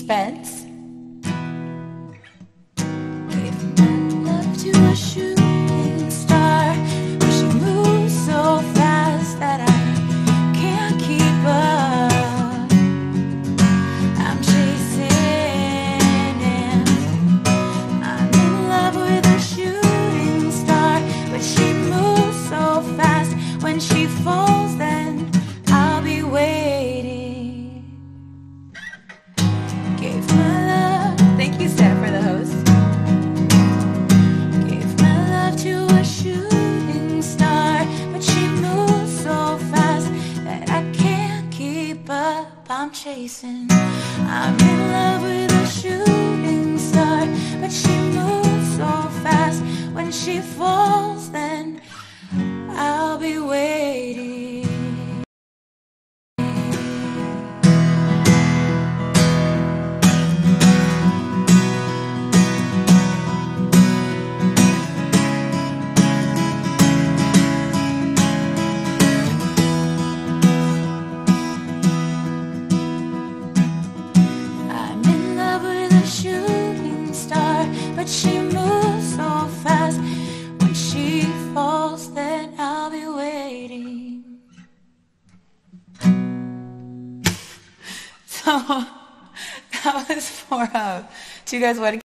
suspense. Gave my love to a shooting star, but she moves so fast that I can't keep up. I'm chasing him. I'm in love with a shooting star, but she moves so fast. When she falls, then I'll be waiting. Gave my love, thank you, Steph, for the host. Gave my love to a shooting star, but she moves so fast that I can't keep up. I'm chasing. I'm in love with a shooting star, but she moves so fast. When she falls, then I'll be waiting. I'm in love with a shooting star, but she moves so fast. When she falls, then I'll be waiting. So that was for two guys wedding.